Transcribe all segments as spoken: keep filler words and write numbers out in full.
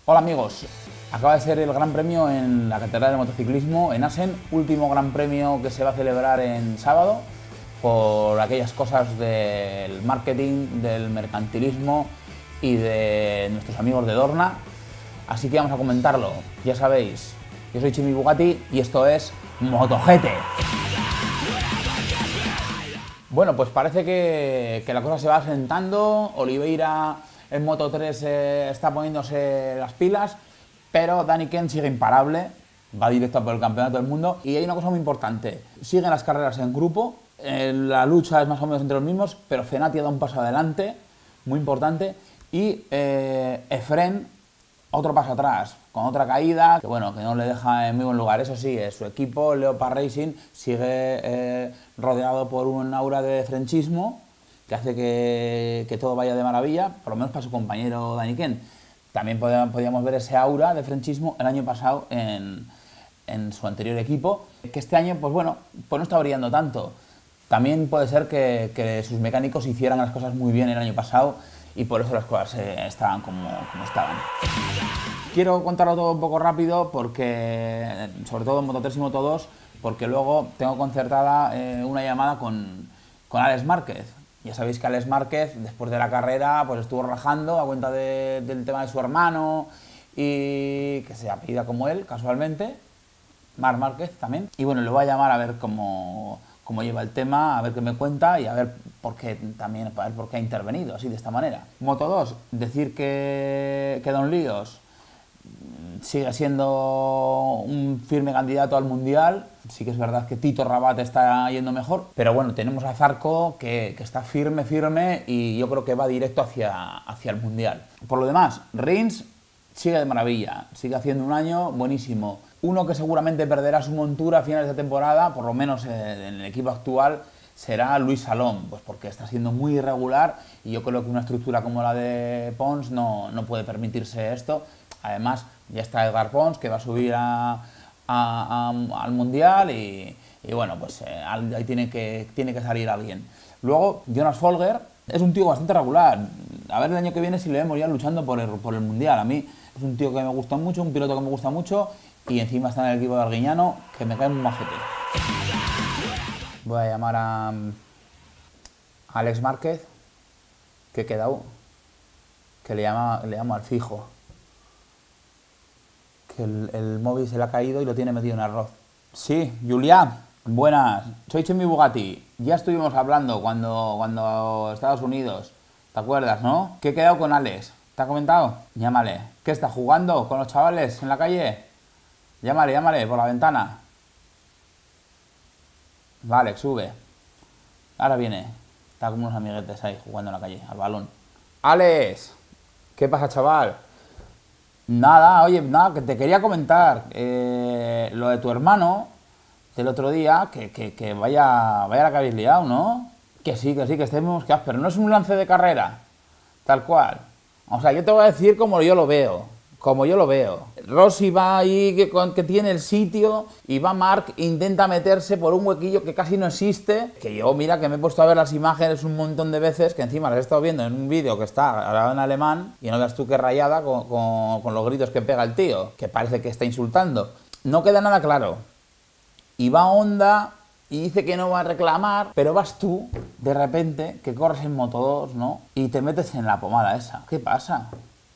Hola amigos, acaba de ser el Gran Premio en la Catedral del Motociclismo en Assen, último Gran Premio que se va a celebrar en sábado por aquellas cosas del marketing, del mercantilismo y de nuestros amigos de Dorna, así que vamos a comentarlo. Ya sabéis, yo soy Chimi Bugatti y esto es MotoGT. Bueno, pues parece que, que la cosa se va asentando. Oliveira en Moto tres eh, está poniéndose las pilas, pero Dani Kent sigue imparable, va directo por el campeonato del mundo. Y hay una cosa muy importante, siguen las carreras en grupo, eh, la lucha es más o menos entre los mismos, pero Fenati ha dado un paso adelante, muy importante, y eh, Efren otro paso atrás, con otra caída, que bueno, que no le deja en muy buen lugar. Eso sí, eh, su equipo, Leopard Racing, sigue eh, rodeado por un aura de frenchismo que hace que, que todo vaya de maravilla, por lo menos para su compañero Dani Kent. También podíamos ver ese aura de frenchismo el año pasado en, en su anterior equipo, que este año, pues bueno, pues no está brillando tanto. También puede ser que, que sus mecánicos hicieran las cosas muy bien el año pasado y por eso las cosas eh, estaban como, como estaban. Quiero contarlo todo un poco rápido, porque, sobre todo en Moto tres y Moto dos, porque luego tengo concertada eh, una llamada con, con Alex Márquez. Ya sabéis que Alex Márquez, después de la carrera, pues estuvo rajando a cuenta de, del tema de su hermano, y que se apellida como él, casualmente, Marc Márquez también. Y bueno, le voy a llamar a ver cómo, cómo lleva el tema, a ver qué me cuenta y a ver por qué también, a ver por qué ha intervenido así de esta manera. Moto dos, decir que, que Don Líos sigue siendo un firme candidato al Mundial. Sí que es verdad que Tito Rabat está yendo mejor, pero bueno, tenemos a Zarco que, que está firme, firme, y yo creo que va directo hacia, hacia el Mundial. Por lo demás, Rins sigue de maravilla, sigue haciendo un año buenísimo. Uno que seguramente perderá su montura a finales de temporada, por lo menos en el equipo actual, será Luis Salom, pues porque está siendo muy irregular y yo creo que una estructura como la de Pons no, no puede permitirse esto. Además, ya está Edgar Pons, que va a subir a, a, a, al Mundial y, y bueno, pues eh, ahí tiene que, tiene que salir alguien. Luego, Jonas Folger es un tío bastante regular. A ver el año que viene si le vemos ya luchando por el, por el Mundial. A mí es un tío que me gusta mucho, un piloto que me gusta mucho, y encima está en el equipo de Arguiñano, que me cae muy majete. Voy a llamar a, a Alex Márquez, que he quedado, que le, llama, le llamo al fijo. Que el, el móvil se le ha caído y lo tiene metido en arroz. Sí, Julián, buenas, soy Chimi Bugatti. Ya estuvimos hablando cuando, cuando Estados Unidos, ¿te acuerdas, no? Que he quedado con Alex, ¿te ha comentado? Llámale. ¿Qué está jugando con los chavales en la calle? Llámale, llámale, por la ventana. Vale, sube. Ahora viene. Está como unos amiguetes ahí jugando en la calle, al balón. Alex, ¿qué pasa, chaval? Nada, oye, nada, que te quería comentar eh, lo de tu hermano del otro día, que, que, que vaya, vaya la que habéis liado, ¿no? Que sí, que sí, que estemos que pero no es un lance de carrera, tal cual. O sea, yo te voy a decir como yo lo veo, como yo lo veo. Rossi va ahí, que, que tiene el sitio, y va Marc, intenta meterse por un huequillo que casi no existe, que yo, mira, que me he puesto a ver las imágenes un montón de veces, que encima las he estado viendo en un vídeo que está grabado en alemán, y no veas tú qué rayada con, con, con los gritos que pega el tío, que parece que está insultando. No queda nada claro. Y va Honda y dice que no va a reclamar, pero vas tú, de repente, que corres en Moto dos, ¿no? Y te metes en la pomada esa. ¿Qué pasa?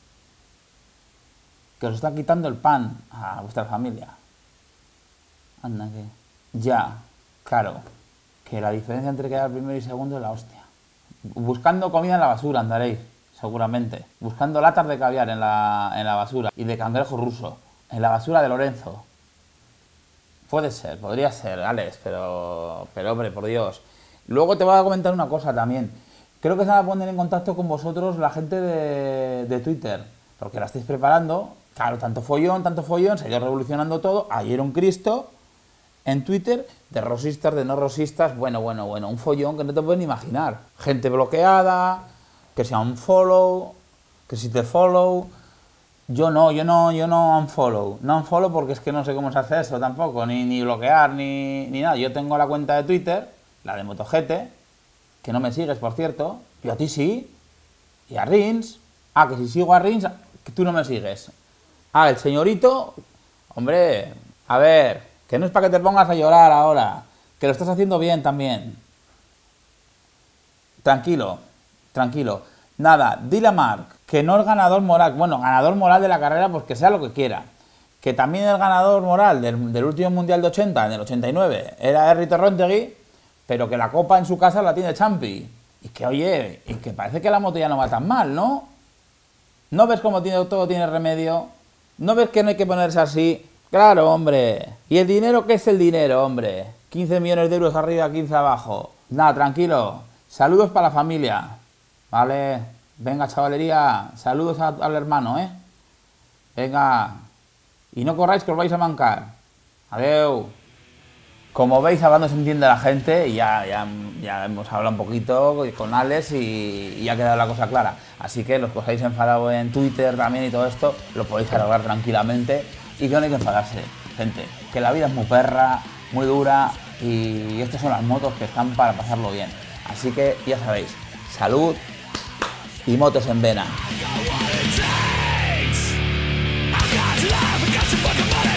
Que os está quitando el pan a vuestra familia. Anda, que... Ya, claro, que la diferencia entre quedar primero y segundo es la hostia. Buscando comida en la basura andaréis, seguramente. Buscando latas de caviar en la, en la basura y de cangrejo ruso, en la basura de Lorenzo. Puede ser, podría ser, Alex, pero, pero hombre, por Dios. Luego te voy a comentar una cosa también. Creo que se va a poner en contacto con vosotros la gente de, de Twitter, porque la estáis preparando. Claro, tanto follón, tanto follón, se ha ido revolucionando todo. Ayer un Cristo en Twitter, de rosistas, de no rosistas, bueno, bueno, bueno, un follón que no te puedes ni imaginar. Gente bloqueada, que sea un follow, que si te follow. Yo no, yo no, yo no unfollow. No unfollow porque es que no sé cómo se hace eso tampoco, ni, ni bloquear, ni, ni nada. Yo tengo la cuenta de Twitter, la de MotoGT, que no me sigues, por cierto. Yo a ti sí. Y a Rins. Ah, que si sigo a Rins, que tú no me sigues. Ah, el señorito... Hombre, a ver, que no es para que te pongas a llorar ahora, que lo estás haciendo bien también. Tranquilo, tranquilo. Nada, dile a Marc que no es ganador moral, bueno, ganador moral de la carrera, pues que sea lo que quiera. Que también el ganador moral del, del último Mundial de ochenta, del ochenta y nueve, era Henry Torrontegui, pero que la copa en su casa la tiene Champi. Y que, oye, y que parece que la moto ya no va tan mal, ¿no? ¿No ves cómo tiene, todo tiene remedio? ¿No ves que no hay que ponerse así? Claro, hombre. ¿Y el dinero qué es el dinero, hombre? quince millones de euros arriba, quince abajo. Nada, tranquilo. Saludos para la familia. Vale. Venga, chavalería. Saludos a, al hermano, ¿eh? Venga. Y no corráis que os vais a mancar. Adeu. Como veis, hablando se entiende la gente y ya, ya, ya hemos hablado un poquito con Alex y, y ha quedado la cosa clara. Así que los que os habéis enfadado en Twitter también y todo esto, lo podéis arreglar tranquilamente y que no hay que enfadarse, gente. Que la vida es muy perra, muy dura y estas son las motos que están para pasarlo bien. Así que ya sabéis, salud y motos en vena.